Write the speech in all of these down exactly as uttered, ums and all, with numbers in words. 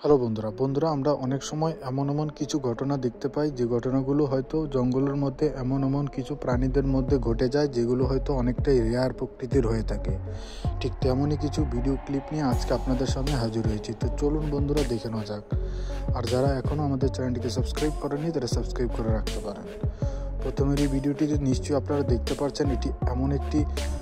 Hello বন্ধুরা বন্ধুরা আমরা অনেক সময় এমন এমন কিছু ঘটনা দেখতে পাই যে ঘটনাগুলো হয়তো জঙ্গলের মধ্যে এমন এমন কিছু প্রাণীদের মধ্যে ঘটে যায় যেগুলো হয়তো অনেকটাই রেয়ার প্রকৃতির হয়ে থাকে। ঠিক তেমনই কিছু ভিডিও ক্লিপ নিয়ে আজকে আপনাদের সামনে হাজির হয়েছি। তো চলুন বন্ধুরা দেখে নেওয়া যাক। আর যারা এখনও আমাদের চ্যানেলটিকে সাবস্ক্রাইব করেনি তারা সাবস্ক্রাইব করে রাখতে পারেন। প্রথমের এই ভিডিওটি যে নিশ্চয়ই আপনারা দেখতে পাচ্ছেন, এটি এমন একটি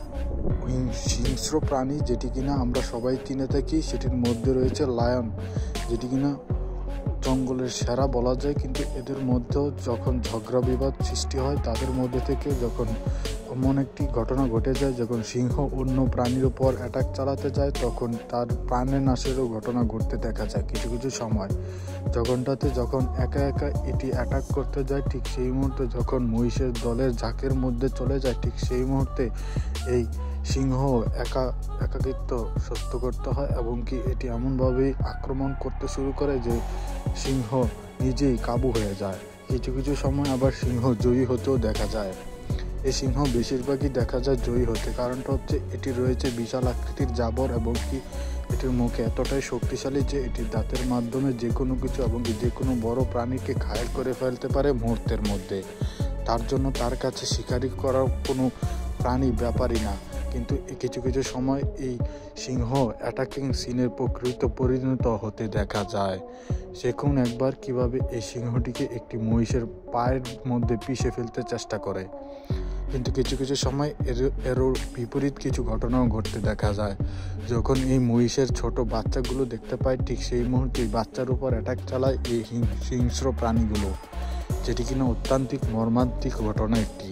হিংস্র প্রাণী যেটি কিনা আমরা সবাই চিনে থাকি। সেটির মধ্যে রয়েছে লায়ন, যেটি কিনা জঙ্গলের সেরা বলা যায়। কিন্তু এদের মধ্যেও যখন ঝগড়া বিবাদ সৃষ্টি হয়, তাদের মধ্যে থেকে যখন এমন একটি ঘটনা ঘটে যায়, যখন সিংহ অন্য প্রাণীর উপর অ্যাটাক চালাতে যায়, তখন তার প্রাণের নাশেরও ঘটনা ঘটতে দেখা যায় কিছু কিছু সময়। যখনটাতে যখন একা একা এটি অ্যাটাক করতে যায়, ঠিক সেই মুহূর্তে যখন মহিষের দলের ঝাঁকের মধ্যে চলে যায়, ঠিক সেই মুহূর্তে এই সিংহ একা একাকিত্ব সহ্য করতে হয় এবং কি এটি এমনভাবেই আক্রমণ করতে শুরু করে যে সিংহ নিজেই কাবু হয়ে যায়। কিছু কিছু সময় আবার সিংহ জয়ী হতেও দেখা যায়। এই সিংহ বেশিরভাগই দেখা যায় জয়ী হতে, কারণটা হচ্ছে এটি রয়েছে বিশাল আকৃতির জাবর এবং কি এটির মুখে এতটাই শক্তিশালী যে এটির দাঁতের মাধ্যমে যে কোনো কিছু এবং কি যে কোনো বড় প্রাণীকে ঘায়েল করে ফেলতে পারে মুহূর্তের মধ্যে। তার জন্য তার কাছে শিকারি করার কোনো প্রাণী ব্যাপারই না। কিন্তু কিছু কিছু সময় এই সিংহ অ্যাটাকিং সিনের প্রকৃত পরিণত হতে দেখা যায়। দেখুন একবার কিভাবে এই সিংহটিকে একটি মহিষের পায়ের মধ্যে পিষে ফেলতে চেষ্টা করে। কিন্তু কিছু কিছু সময় এর এরও বিপরীত কিছু ঘটনাও ঘটতে দেখা যায়। যখন এই মহিষের ছোট বাচ্চাগুলো দেখতে পায়, ঠিক সেই মুহূর্তেই বাচ্চার উপর অ্যাটাক চালায় এই হিংস্র প্রাণীগুলো, যেটি কিনা অত্যন্তিক মর্মান্তিক ঘটনা একটি।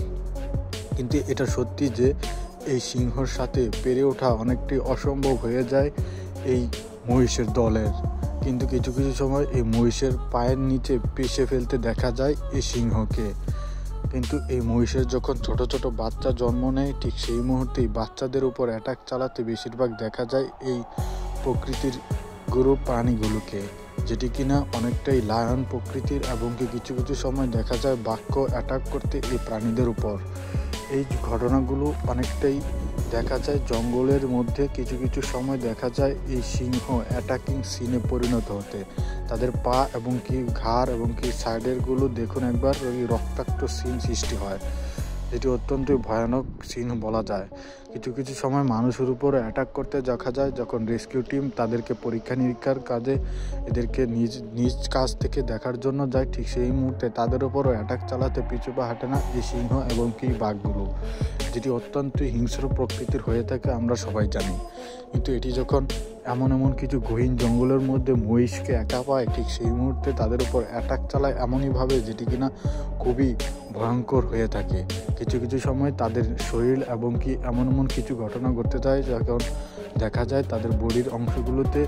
কিন্তু এটা সত্যি যে এই সিংহর সাথে পেরে ওঠা অনেকটাই অসম্ভব হয়ে যায় এই মহিষের দলের। কিন্তু কিছু কিছু সময় এই মহিষের পায়ের নিচে পিষে ফেলতে দেখা যায় এই সিংহকে। কিন্তু এই মহিষের যখন ছোট ছোট বাচ্চা জন্ম নেয়, ঠিক সেই মুহূর্তেই বাচ্চাদের উপর অ্যাটাক চালাতে বেশিরভাগ দেখা যায় এই প্রকৃতির গরু প্রাণীগুলোকে, যেটি কিনা অনেকটাই লায়ন প্রকৃতির এবং কি কিছু কিছু সময় দেখা যায় বাঘ অ্যাটাক করতে এই প্রাণীদের উপর। এই ঘটনাগুলো অনেকটাই দেখা যায় জঙ্গলের মধ্যে। কিছু কিছু সময় দেখা যায় এই সিংহ অ্যাটাকিং সিনে পরিণত হতে। তাদের পা এবং কি ঘাড় এবং কি সাইডেরগুলো দেখুন একবার, ওই রক্তাক্ত সিন সৃষ্টি হয়, যেটি অত্যন্ত ভয়ানক সিন বলা যায়। কিছু কিছু সময় মানুষের উপর অ্যাটাক করতে দেখা যায় যখন রেস্কিউ টিম তাদেরকে পরীক্ষা নিরীক্ষার কাজে এদেরকে নিজ নিজ কাজ থেকে দেখার জন্য যায়, ঠিক সেই মুহূর্তে তাদের উপরও অ্যাটাক চালাতে পিছু পা হাঁটে না এই সিংহ এবং কি বাঘগুলো, যেটি অত্যন্ত হিংস্র প্রকৃতির হয়ে থাকে আমরা সবাই জানি। কিন্তু এটি যখন এমন এমন কিছু গহীন জঙ্গলের মধ্যে মহিষকে একা পায়, ঠিক সেই মুহূর্তে তাদের উপর অ্যাটাক চালায় এমনইভাবে যেটি কিনা খুবই ভয়ঙ্কর হয়ে থাকে। কিছু কিছু সময় তাদের শরীর এবং কি এমন এমন কিছু ঘটনা ঘটতে যায় যখন দেখা যায় তাদের বডির অংশগুলোতে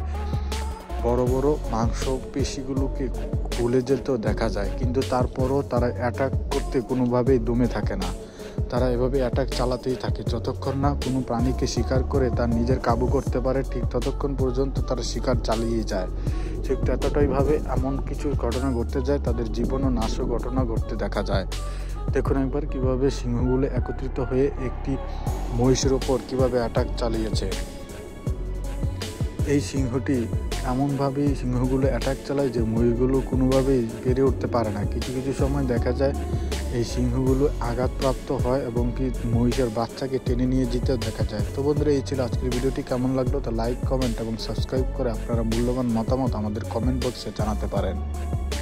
বড় বড় মাংস পেশিগুলোকে খুলে যেতেও দেখা যায়। কিন্তু তারপরও তারা অ্যাটাক করতে কোনোভাবেই দমে থাকে না। তারা এভাবে অ্যাটাক চালাতেই থাকে যতক্ষণ না কোনো প্রাণীকে শিকার করে তার নিজের কাবু করতে পারে, ঠিক ততক্ষণ পর্যন্ত তারা শিকার চালিয়ে যায়। ঠিক এতটাইভাবে এমন কিছু ঘটনা ঘটতে যায়, তাদের জীবন ও নাশও ঘটনা ঘটতে দেখা যায়। দেখুন একবার কিভাবে সিংহগুলো একত্রিত হয়ে একটি মহিষের ওপর কিভাবে অ্যাটাক চালিয়েছে। এই সিংহটি এমনভাবেই সিংহগুলো অ্যাটাক চালায় যে মহিষগুলো কোনোভাবেই পেরে উঠতে পারে না। কিছু কিছু সময় দেখা যায় এই সিংহগুলো আঘাতপ্রাপ্ত হয় এবং কি মহিষের বাচ্চাকে টেনে নিয়ে যেতেও দেখা যায়। তো বন্ধুরা, এই ছিল আজকের ভিডিওটি। কেমন লাগলো তা লাইক, কমেন্ট এবং সাবস্ক্রাইব করে আপনারা মূল্যবান মতামত আমাদের কমেন্ট বক্সে জানাতে পারেন।